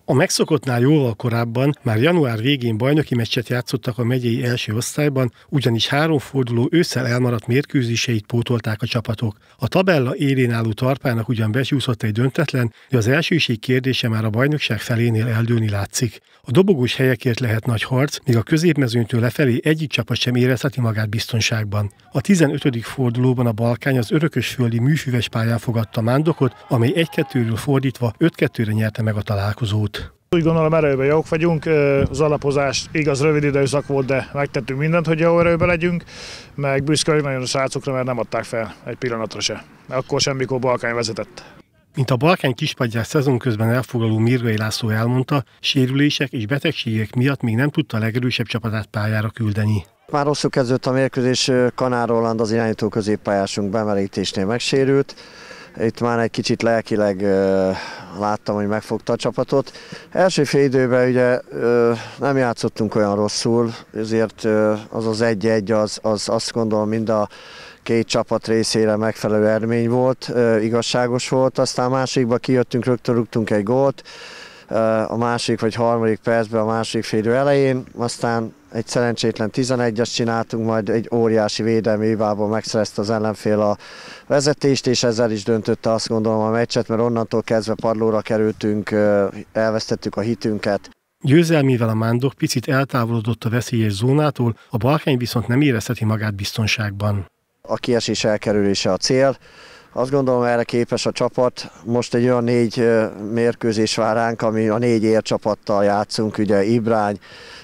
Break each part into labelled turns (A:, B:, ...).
A: A megszokottnál jóval korábban, már január végén bajnoki meccset játszottak a megyei első osztályban, ugyanis 3 forduló ősszel elmaradt mérkőzéseit pótolták a csapatok. A tabella élén álló Tarpának ugyan becsúszott egy döntetlen, de az elsőség kérdése már a bajnokság felénél eldőlni látszik. A dobogós helyekért lehet nagy harc, míg a középmezőnytől lefelé egyik csapat sem érezheti magát biztonságban. A 15. fordulóban a Balkány az örökösföldi műfüves pályán fogadta Mándokot, amely 1-2-ről fordítva 5-2-re nyerte meg a találkozót.
B: Úgy gondolom, erőben jók vagyunk, az alapozás igaz rövid időszak volt, de megtettünk mindent, hogy jó erőben legyünk, meg büszke vagyok nagyon a srácokra, mert nem adták fel egy pillanatra se. Akkor semmikor Balkány vezetett.
A: Mint a Balkány kispadját szezon közben elfoglaló Mirgai László elmondta, sérülések és betegségek miatt még nem tudta a legerősebb csapatát pályára küldeni.
C: Már rosszul kezdődött a mérkőzés, Kanár Roland, az irányító középpályásunk bemerítésnél megsérült. Itt már egy kicsit lelkileg láttam, hogy megfogta a csapatot. Első fél időben ugye nem játszottunk olyan rosszul, ezért az 1-1 az azt gondolom mind a két csapat részére megfelelő eredmény volt, igazságos volt. Aztán a másikba kijöttünk, rögtön rúgtunk egy gólt, a másik vagy harmadik percben, a második fél idő elején, aztán egy szerencsétlen 11-es csináltunk, majd egy óriási védelmi hibából megszerezte az ellenfél a vezetést, és ezzel is döntötte azt gondolom a meccset, mert onnantól kezdve padlóra kerültünk, elvesztettük a hitünket.
A: Győzelmével a Mándok picit eltávolodott a veszélyes zónától, a Balkány viszont nem érezheti magát biztonságban.
C: A kiesés elkerülése a cél. Azt gondolom, erre képes a csapat. Most egy olyan 4 mérkőzés vár ránk, ami a 4 ércsapattal játszunk, ugye Ibrány,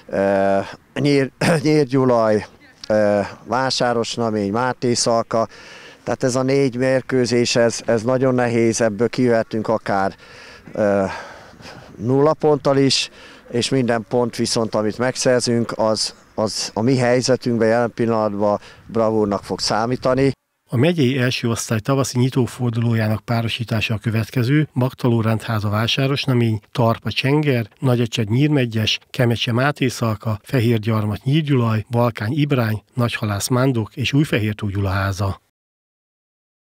C: Nyírgyulaj, Vásárosnamény, Máté Szalka. Tehát ez a 4 mérkőzés, ez nagyon nehéz, ebből kijöhetünk akár 0 ponttal is, és minden pont viszont, amit megszerzünk, az a mi helyzetünkben jelen pillanatban bravúrnak fog számítani.
A: A megyei első osztály tavaszi nyitófordulójának párosítása a következő: Magtaló-Rendháza Vásárosnamény, Tarpa Csenger, Nagyecsed Nyírmegyes, Kemecse Máté Szalka, Fehérgyarmat Nyírgyulaj, Balkány Ibrány, Nagyhalász Mándok és Újfehértó Gyulaháza.